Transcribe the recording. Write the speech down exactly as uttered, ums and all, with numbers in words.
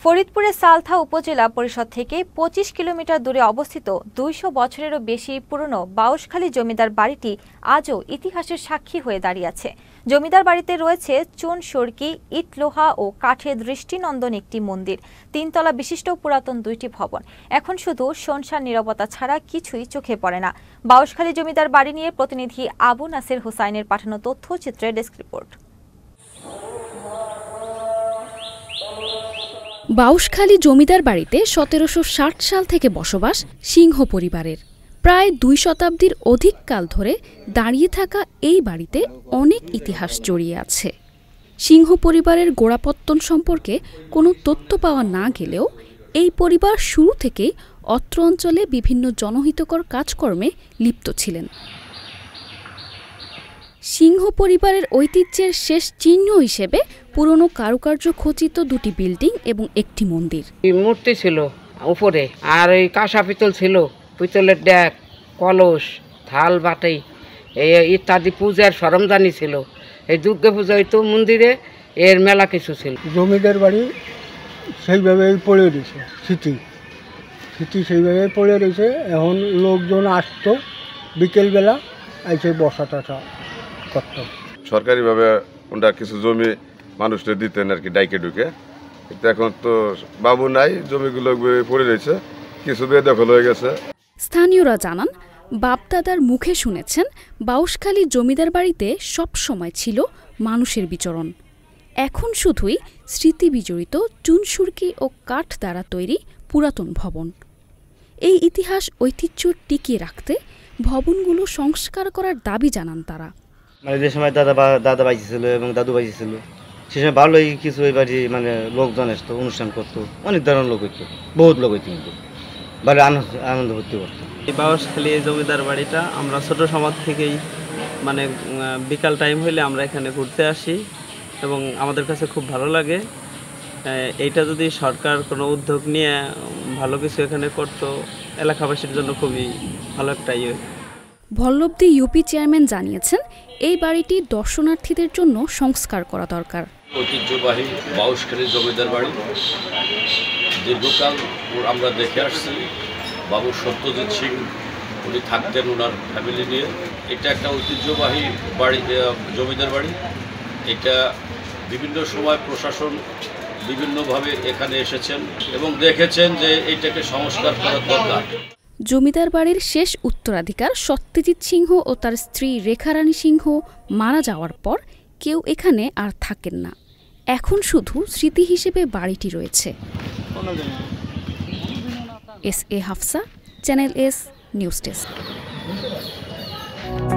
ফরিদপুরের সালথা উপজেলা পরিষদ থেকে পঁচিশ কিলোমিটার দূরে অবস্থিত দুইশো বছরেরও বেশি পুরনো বাউশখালী জমিদার বাড়িটি আজও ইতিহাসের সাক্ষী হয়ে দাঁড়িয়ে আছে। জমিদার বাড়িতে রয়েছে চুন সুরকি, ইট, লোহা ও কাঠের দৃষ্টিনন্দন একটি মন্দির, তিনতলা বিশিষ্ট পুরাতন দুইটি ভবন। এখন শুধু শুনশান নীরবতা ছাড়া কিছুই চোখে পড়ে না। বাউশখালী জমিদার বাড়ি নিয়ে প্রতিনিধি আবু নাসের হুসাইনের পাঠানো তথ্যচিত্রের ডেস্ক রিপোর্ট। বাউশখালী জমিদার বাড়িতে সতেরোশো ষাট সাল থেকে বসবাস সিংহ পরিবারের। প্রায় দুই শতাব্দীর অধিক কাল ধরে দাঁড়িয়ে থাকা এই বাড়িতে অনেক ইতিহাস জড়িয়ে আছে। সিংহ পরিবারের গোড়াপত্তন সম্পর্কে কোনো তথ্য পাওয়া না গেলেও এই পরিবার শুরু থেকেই অত্র অঞ্চলে বিভিন্ন জনহিতকর কাজকর্মে লিপ্ত ছিলেন। সিংহ পরিবারের ঐতিহ্যের শেষ চিহ্ন হিসেবে পুরনো কারুকার্য খচিত দুটি বিল্ডিং এবং একটি মন্দির। মূর্তি ছিল উপরে, আর ওই কাঁসা পিতল ছিল, পিতলের ড্যাক, কলস, থাল বাটি এই ইত্যাদি পূজার সরঞ্জানি ছিল। এই দুর্গা পূজা হইতো মন্দিরে, এর মেলা কিছু ছিল। জমিদার বাড়ি সেইভাবেই পড়ে রয়েছে, স্মৃতি স্মৃতি সেইভাবে পড়ে রয়েছে। এখন লোকজন আসতো বিকেলবেলা, এসে বসা টসা করতো। সরকারিভাবে ওনারা কিছু জমি মানুষদের দিতেন আর কি, ডাইকে ঢুকে। কিন্তু এখন তো বাবু নাই, জমিগুলো পড়ে রয়েছে, কিছু বেদখল হয়ে গেছে। স্থানীয়রা জানান, বাপদাদার মুখে শুনেছেন বাউশখালী জমিদার বাড়িতে সব সময় ছিল মানুষের বিচরণ। এখন শুধুই স্মৃতি বিজড়িত চুনসুরকি ও কাঠ দ্বারা তৈরি পুরাতন ভবন। এই ইতিহাস ঐতিহ্য টিকিয়ে রাখতে ভবনগুলো সংস্কার করার দাবি জানান তারা। মানে যে সময় দাদা দাদা বাইচি ছিল এবং দাদু বাইচি ছিল, সে সময় ভালোই কিছু এই বাড়ি মানে লোকজন আসতো, অনুষ্ঠান করতো, অনেক ধরনের লোক হইতো, বহুত লোক হইতো, কিন্তু ভালো আনন্দ ভর্তি করতো। এই বাউশখালী জমিদার বাড়িটা আমরা ছোট সময় থেকেই মানে বিকাল টাইম হইলে আমরা এখানে ঘুরতে আসি এবং আমাদের কাছে খুব ভালো লাগে। এইটা যদি সরকার কোনো উদ্যোগ নিয়ে ভালো কিছু এখানে করতো, এলাকাবাসীর জন্য খুবই ভালো একটা ইয়ে। ভল্লবদী ইউপি চেয়ারম্যান জানিয়েছেন, এই বাড়িটি দর্শনার্থীদের জন্য সংস্কার করা দরকার। ঐতিহ্যবাহী বাউশখালী জমিদার বাড়ি দীর্ঘকাল আমরা দেখে আসছি। বাবু সত্যজিৎ সিং উনি থাকতেন ওনার ফ্যামিলি নিয়ে। এটা একটা ঐতিহ্যবাহী বাড়ি, জমিদার বাড়ি। এটা বিভিন্ন সময় প্রশাসন বিভিন্নভাবে এখানে এসেছেন এবং দেখেছেন যে এইটাকে সংস্কার করার দরকার। জমিদার বাড়ির শেষ উত্তরাধিকার সত্যজিৎ সিংহ ও তার স্ত্রী রেখারানী সিংহ মারা যাওয়ার পর কেউ এখানে আর থাকেন না। এখন শুধু স্মৃতি হিসেবে বাড়িটি রয়েছে। S A Hafsa, channel S news desk.